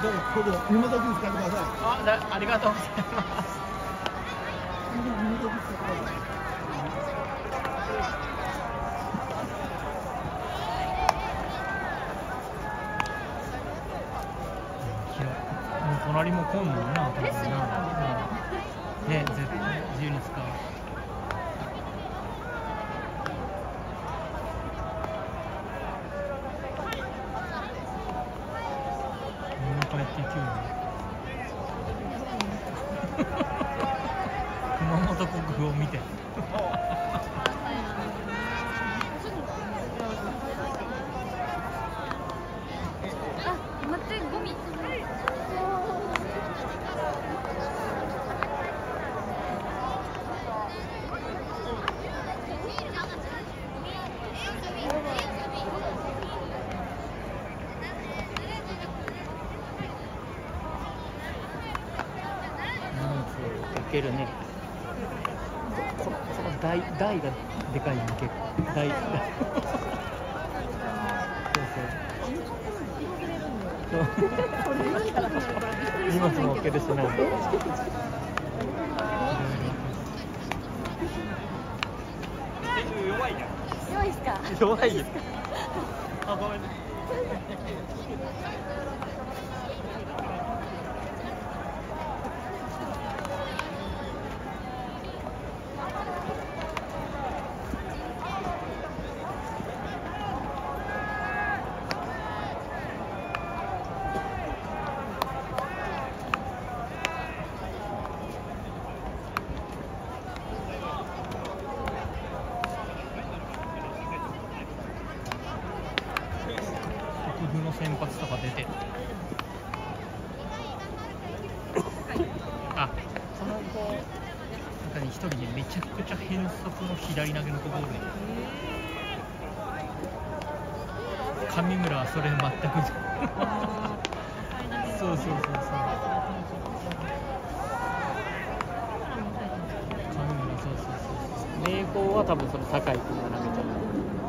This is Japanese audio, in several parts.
どうぞ、ここ身元金使ってください。 ありがとうございます。 身元金使ってください。 隣も混むもんな、多分な。ね、絶対自由に使う。帰っていくよ。熊本国風を見て。 あ、待って、ゴミ。 いけるね。この台がでかいね、結構。台。荷物も置けるしな。弱いや。 弱いっすか。 弱いです。あ、ごめんね。先発とか出てる。あ、その子中に一人でめちゃくちゃ変則の左投げの子がおるね。上村はそれ全くそうそうそうそう。上村、そうそうそうそう。明豊は多分その酒井君が投げちゃう。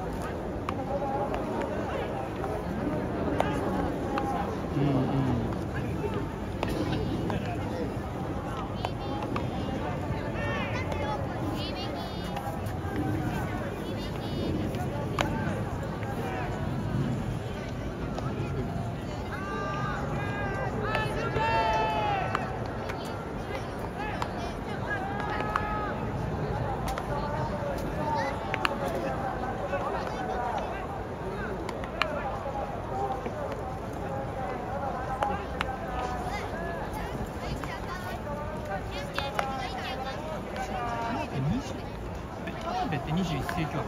って21世紀枠だっけ？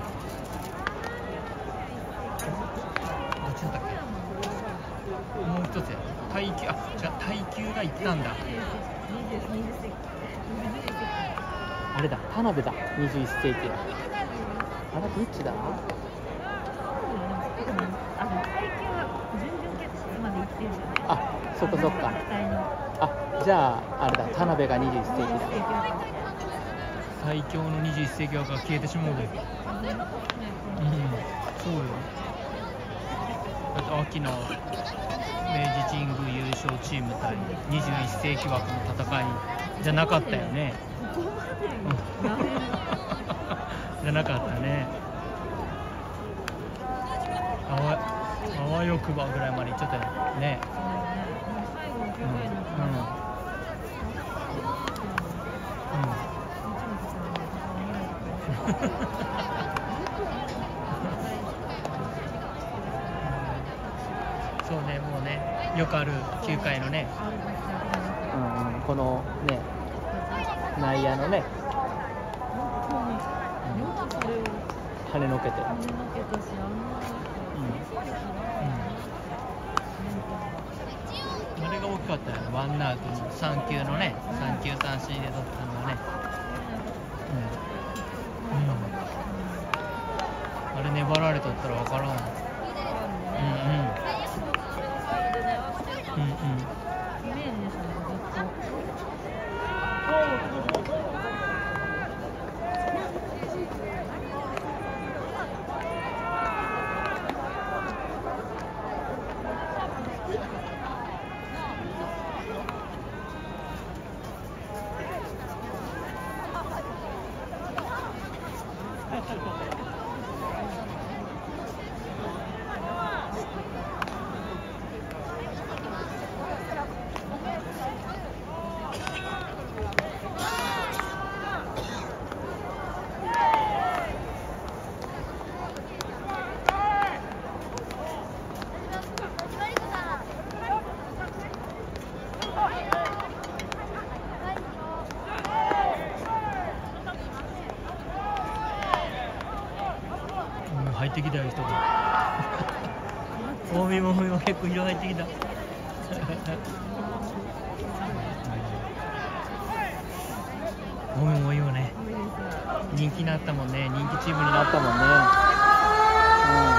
どっちだったっけ？もう一つや。耐久、じゃあ耐久がいったんだ。あれだ、田辺だ、21世紀。あれどっちだ？あ、そっかそっか。あ、じゃああれだ、田辺が21世紀だ。最強の21世紀枠が消えてしまうで。うん、そうよ。だって秋の明治神宮優勝チーム対21世紀枠の戦いじゃなかったよね。じゃなかったね。あわよくばぐらいまで行っちゃったよね。そうね、もうね、よくある9回のね、このね、内野のね、跳ねのけて、あれが大きかったよね、ワンアウトの3球のね、3球三振で取ったのはね、あれ粘られとったら分からん。 入ってきたよ人が。大見も結構人入ってきた。大見も多いよね。人気になったもんね。人気チームになったもんね。うん。